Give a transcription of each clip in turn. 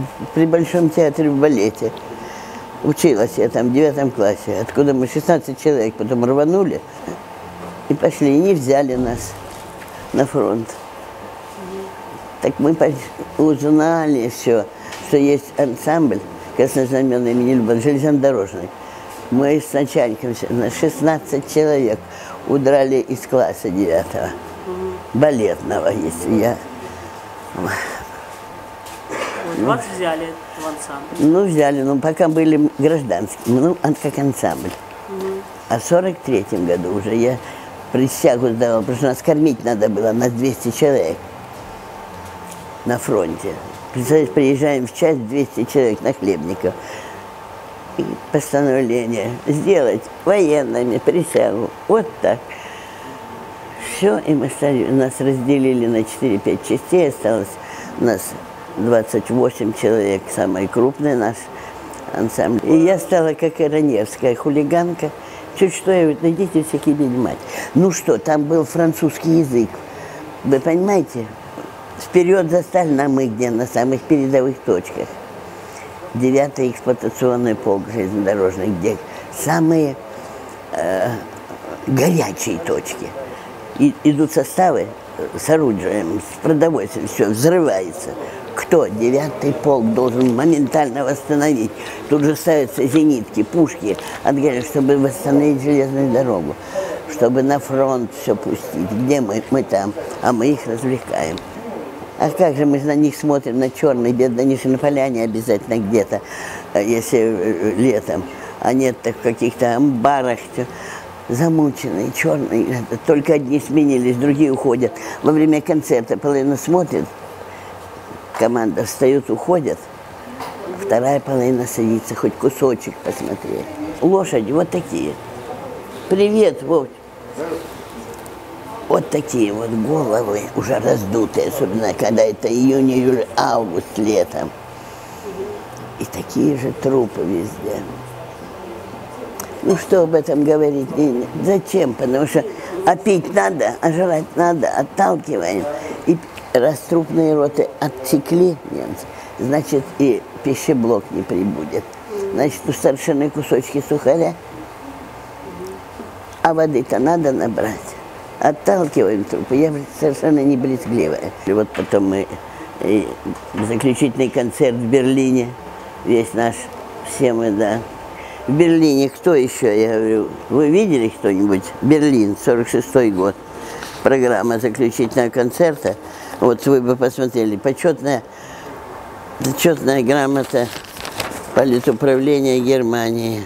При Большом театре в балете. Училась я там в 9 классе, откуда мы 16 человек потом рванули и пошли, и не взяли нас на фронт. Так мы узнали все, что есть ансамбль краснознаменный имени Любовь железнодорожный. Мы с начальником на 16 человек удрали из класса 9-го, балетного, если я... Вас взяли в ансамбль? Ну, взяли, но пока были гражданские, ну, как ансамбль. А в 43-м году уже я присягу сдавала, потому что нас кормить надо было, нас 200 человек на фронте. Представляешь, приезжаем в часть 200 человек на Хлебников. И постановление сделать военными присягу. Вот так. Все, и мы стали, нас разделили на 4-5 частей, осталось нас 28 человек, самый крупный наш ансамбль. И я стала как ироневская хулиганка. Чуть что, я говорю, найдите всякие мать. Ну что, там был французский язык. Вы понимаете? Вперед за Сталина мы где? На самых передовых точках. 9-й эксплуатационный полк железнодорожный, где самые горячие точки. И идут составы с оружием, с продовольствием, все взрывается. Кто? 9-й полк должен моментально восстановить. Тут же ставятся зенитки, пушки, чтобы восстановить железную дорогу, чтобы на фронт все пустить. Где мы? Мы там, а мы их развлекаем. А как же мы на них смотрим, на черные, бедно, они же на поляне обязательно где-то, если летом, а нет так в каких-то амбарах, замученные, черные, только одни сменились, другие уходят. Во время концерта половина смотрит, команда встает, уходят, вторая половина садится, хоть кусочек посмотреть. Лошади вот такие. Привет, Вовч. Вот такие вот головы, уже раздутые, особенно когда это июнь, июль, август, летом. И такие же трупы везде. Ну что об этом говорить? Зачем? Потому что пить надо, а жрать надо, отталкиваем. И раз трупные роты отсекли немцы, значит и пищеблок не прибудет. Значит, у старшины кусочки сухаря, а воды-то надо набрать. Отталкиваем трупы, я совершенно не брезгливая. И вот потом мы заключительный концерт в Берлине, весь наш, все мы, да. В Берлине кто еще, я говорю, вы видели кто-нибудь? Берлин, 46-й год, программа заключительного концерта. Вот вы бы посмотрели, почетная грамота политуправления Германии.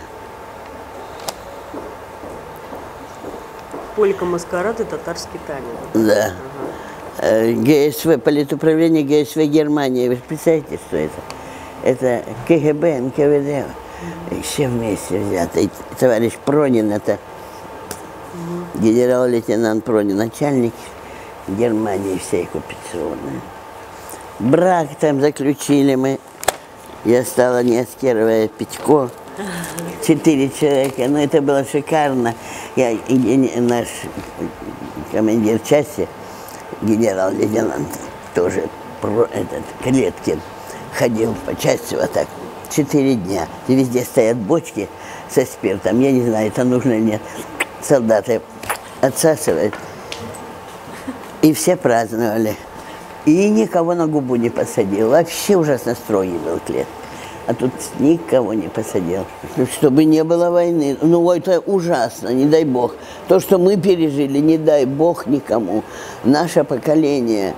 Полька, маскарад и татарский танец. Да. Ага. ГСВ, политуправление ГСВ Германии. Вы представляете, что это? Это КГБ, НКВД. Все вместе взято. И товарищ Пронин, это генерал-лейтенант Пронин, начальник Германии всей оккупационной. Брак там заключили мы. Я стала Неаскерова Петько. 4 человека, но это было шикарно. Я и наш командир части, генерал-лейтенант, тоже Клеткин, ходил по части вот так 4 дня. И везде стоят бочки со спиртом. Я не знаю, это нужно или нет. Солдаты отсасывают. И все праздновали. И никого на губу не посадил. Вообще ужасно строгий был Клеткин. А тут никого не посадил. Чтобы не было войны. Ну, это ужасно, не дай бог. То, что мы пережили, не дай бог никому. Наше поколение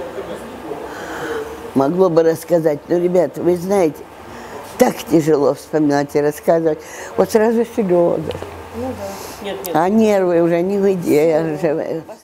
могло бы рассказать. Но, ребята, вы знаете, так тяжело вспоминать и рассказывать. Вот сразу слезы. Ну, да. Нет. А нервы уже не выдерживают.